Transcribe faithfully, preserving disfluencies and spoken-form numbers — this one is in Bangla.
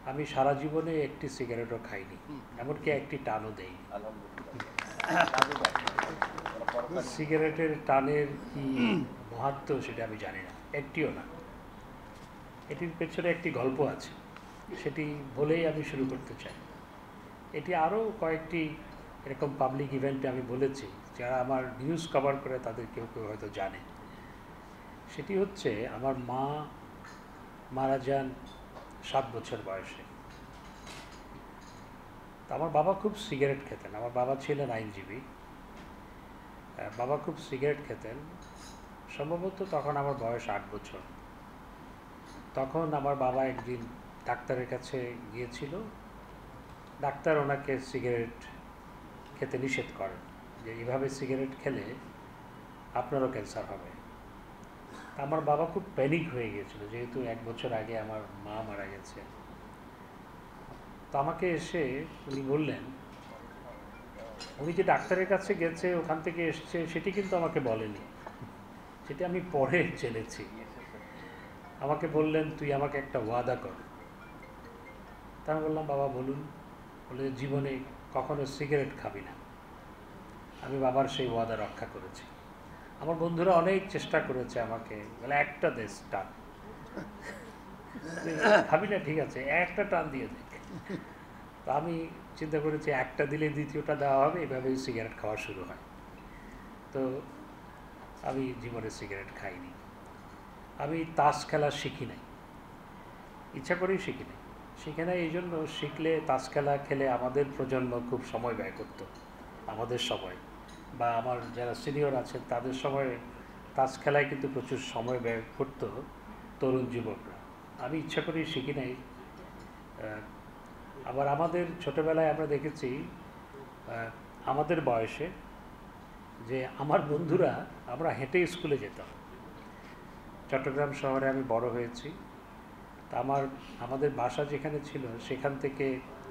আমি সারা জীবনে একটি সিগারেটও খাইনি, এমনকি একটি টানও দেইনি। সিগারেটের টানের কি মাহাত্ম্য সেটা আমি জানি না, একটিও না। এটির পেছনে একটি গল্প আছে, সেটি বলেই আমি শুরু করতে চাই। এটি আরও কয়েকটি এরকম পাবলিক ইভেন্টে আমি বলেছি, যারা আমার নিউজ কভার করে তাদের কেউ কেউ হয়তো জানে। সেটি হচ্ছে, আমার মা মারা যান সাত বছর বয়সে। তো আমার বাবা খুব সিগারেট খেতেন। আমার বাবা ছিলেন আইনজীবী। বাবা খুব সিগারেট খেতেন। সম্ভবত তখন আমার বয়স আট বছর। তখন আমার বাবা একদিন ডাক্তারের কাছে গিয়েছিল। ডাক্তার ওনাকে সিগারেট খেতে নিষেধ করেন, যে এইভাবে সিগারেট খেলে আপনারও ক্যান্সার হবে। আমার বাবা খুব প্যানিক হয়ে গিয়েছিল, যেহেতু এক বছর আগে আমার মা মারা গেছে। তো আমাকে এসে উনি বললেন, উনি যে ডাক্তারের কাছে গেছে, ওখান থেকে এসছে, সেটি কিন্তু আমাকে বলেনি, সেটি আমি পরে জেনেছি। আমাকে বললেন, তুই আমাকে একটা ওয়াদা কর। তা আমি বললাম, বাবা বলুন। বলে, জীবনে কখনো সিগারেট খাবি না। আমি বাবার সেই ওয়াদা রক্ষা করেছি। আমার বন্ধুরা অনেক চেষ্টা করেছে আমাকে, বলে একটা দেশ টান, খাবি না, ঠিক আছে, একটা টান দিয়ে দেখ। তো আমি চিন্তা করেছি, একটা দিলে দ্বিতীয়টা দেওয়া হবে, এভাবেই সিগারেট খাওয়া শুরু হয়। তো আমি জীবনে সিগারেট খাইনি। আমি তাস খেলা শিখি নাই, ইচ্ছা করেই শিখি নাই। শিখে নাই এই জন্য, শিখলে তাস খেলা খেলে আমাদের প্রজন্ম খুব সময় ব্যয় করত। আমাদের সময় বা আমার যারা সিনিয়র আছেন তাদের সময় তাস খেলায় কিন্তু প্রচুর সময় ব্যয় করতো তরুণ যুবকরা। আমি ইচ্ছা করেই শিখি নাই। আবার আমাদের ছোটোবেলায় আমরা দেখেছি, আমাদের বয়সে, যে আমার বন্ধুরা, আমরা হেঁটে স্কুলে যেতাম। চট্টগ্রাম শহরে আমি বড় হয়েছি। তা আমার আমাদের বাসা যেখানে ছিল, সেখান থেকে